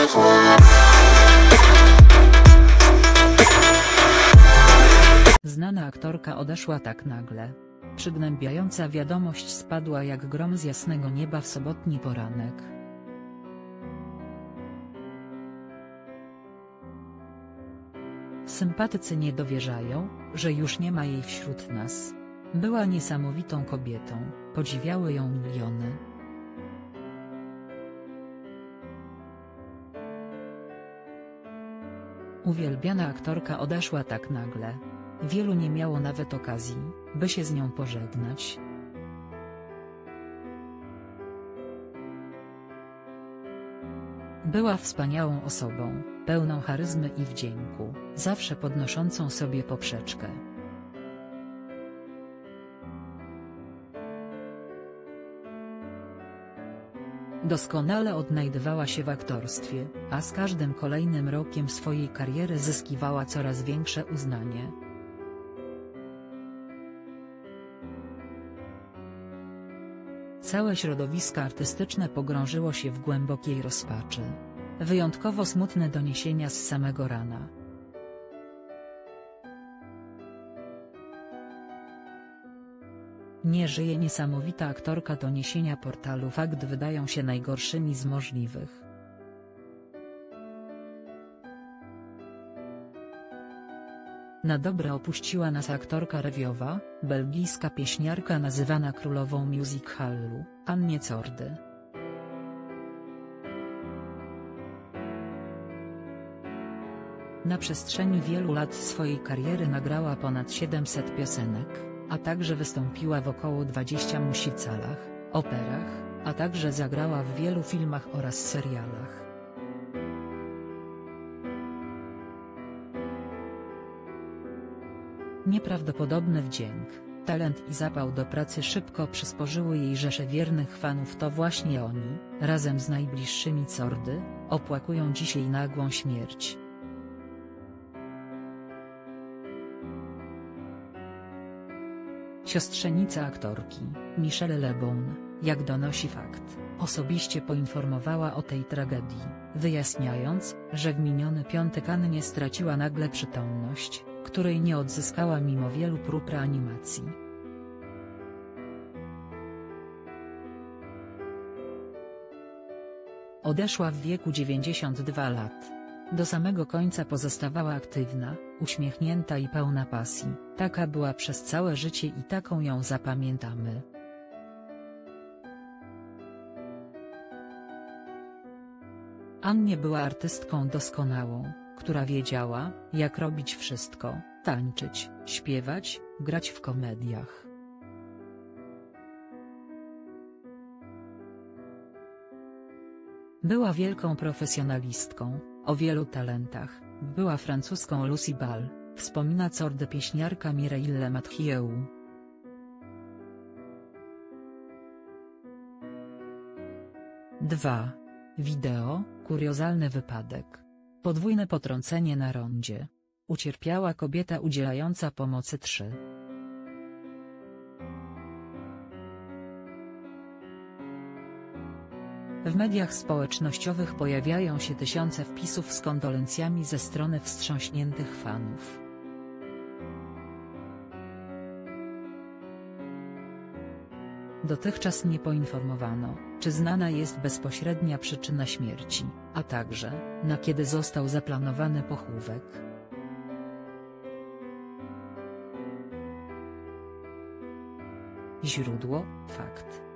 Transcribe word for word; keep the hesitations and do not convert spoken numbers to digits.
Znana aktorka odeszła tak nagle. Przygnębiająca wiadomość spadła jak grom z jasnego nieba w sobotni poranek. Sympatycy nie dowierzają, że już nie ma jej wśród nas. Była niesamowitą kobietą, podziwiały ją miliony. Uwielbiana aktorka odeszła tak nagle. Wielu nie miało nawet okazji, by się z nią pożegnać. Była wspaniałą osobą, pełną charyzmy i wdzięku, zawsze podnoszącą sobie poprzeczkę. Doskonale odnajdywała się w aktorstwie, a z każdym kolejnym rokiem swojej kariery zyskiwała coraz większe uznanie. Całe środowisko artystyczne pogrążyło się w głębokiej rozpaczy. Wyjątkowo smutne doniesienia z samego rana. Nie żyje niesamowita aktorka. Doniesienia portalu Fakt wydają się najgorszymi z możliwych. Na dobre opuściła nas aktorka reviowa, belgijska pieśniarka nazywana królową music hallu, Annie Cordy. Na przestrzeni wielu lat swojej kariery nagrała ponad siedemset piosenek, a także wystąpiła w około dwudziestu musicalach, operach, a także zagrała w wielu filmach oraz serialach. Nieprawdopodobny wdzięk, talent i zapał do pracy szybko przysporzyły jej rzeszę wiernych fanów. To właśnie oni, razem z najbliższymi Cordy, opłakują dzisiaj nagłą śmierć. Siostrzenica aktorki, Michelle Le Bon, jak donosi Fakt, osobiście poinformowała o tej tragedii, wyjaśniając, że w miniony piątek Annie straciła nagle przytomność, której nie odzyskała mimo wielu prób reanimacji. Odeszła w wieku dziewięćdziesięciu dwóch lat. Do samego końca pozostawała aktywna, uśmiechnięta i pełna pasji. Taka była przez całe życie i taką ją zapamiętamy. Annie była artystką doskonałą, która wiedziała, jak robić wszystko: tańczyć, śpiewać, grać w komediach. Była wielką profesjonalistką, o wielu talentach. Była francuską Lucy Ball, wspomina Cordy pieśniarka Mireille Mathieu. dwa. Wideo, kuriozalny wypadek. Podwójne potrącenie na rondzie. Ucierpiała kobieta udzielająca pomocy. trzy. W mediach społecznościowych pojawiają się tysiące wpisów z kondolencjami ze strony wstrząśniętych fanów. Dotychczas nie poinformowano, czy znana jest bezpośrednia przyczyna śmierci, a także, na kiedy został zaplanowany pochówek. Źródło: Fakt.